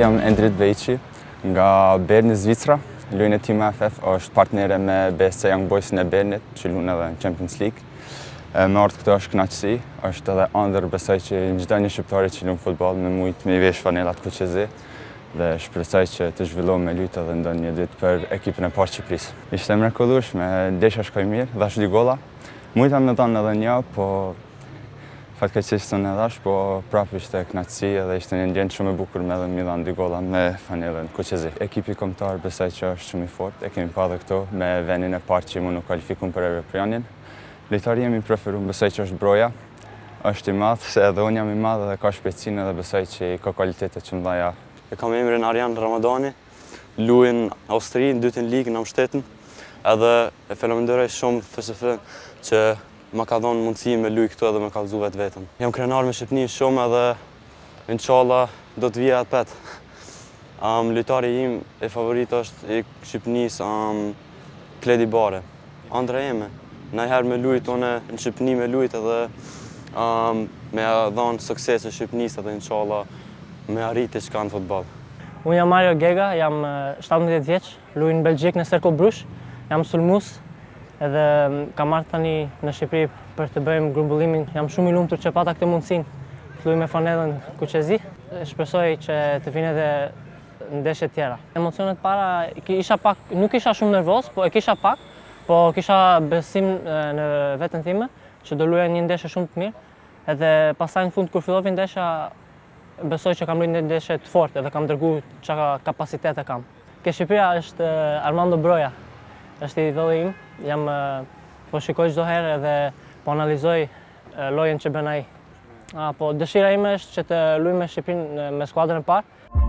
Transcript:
jam Endrit Bejiqi nga Berni, Zvicra. Luajn e Team AFF është partnere me BSC Young Boysin e Bernit, që luan edhe në Champions League. Me ardhur këtu është kënaqësi, është edhe ëndër besoj që çdo një shqiptar që luan futboll me mujt me vesh fanelat QQZ dhe shpresoj që të zhvillohem me lujtë edhe ndonjë ditë për ekipin e parë të Shqipërisë. Ishte mrekullueshme, ndeshja shkoi mirë, dhash 2 golla. Mujta me dhënë edhe një, po fatkeqësisht unë e dhash, po prapë ishte kënaqësi edhe ishte një ndjenjë shumë e bukur me edhe mi dhanë 2 golla me fanelën QQZ. Ekipi kombëtar besoj që është shumë i fortë, e kemi pa edhe këtu me vendin e parë që mund u kualifikun për Evropianin. Lojtari jemi preferuar besoj që është Broja, është i madh, se edhe unë jam i madh dhe ka shpejtësinë edhe besoj që ka kualitete që mëdha. E kam emrin Arjan Ramadani, luaj në Austri, në dytën ligë në Amshtetën, edhe e faleminderoj shumë FSF që ma ka dhënë mundësi me luaj këtu edhe me kallëzu vetëm. Jam krenar me Shqipërinë shumë edhe inshallah do të vija pet. Lojtari im e favorit është i Shqipërisë Kledi Bare. Ëndra ime, najherë me luajt unë në Shqipëri me luajt edhe me dhënë sukses e Shqipërisë edhe inshallah me arritë çka në futboll. Unë jam Mario Gega, jam 17 vjeç, luaj në Belgjik në Cercle Bruges, jam sulmues edhe kam marrë tani në Shqipëri për të bëjmë grumbullimin. Jam shumë i lumtur që pata këtë mundësinë të luaj me fanellën QQZ. Shpresoj që të vinë edhe ndeshje tjera. Emocionet para nuk isha shumë nervoz, po e kisha pak, po kisha besim në veten time që do luaja një ndeshje shumë të mirë. Edhe pastaj në fund kur filloi ndeshja besoj që kam luajtur një ndeshje të fortë edhe kam dërguar çka kapacitete kam. Ke Shqipëria është Armando Broja, është idolli im. Jam po shikoj çdo herë edhe po analizoj lojën që bën ai. Po dëshira ime është që të luaj me Shqipërinë me skuadrën e parë.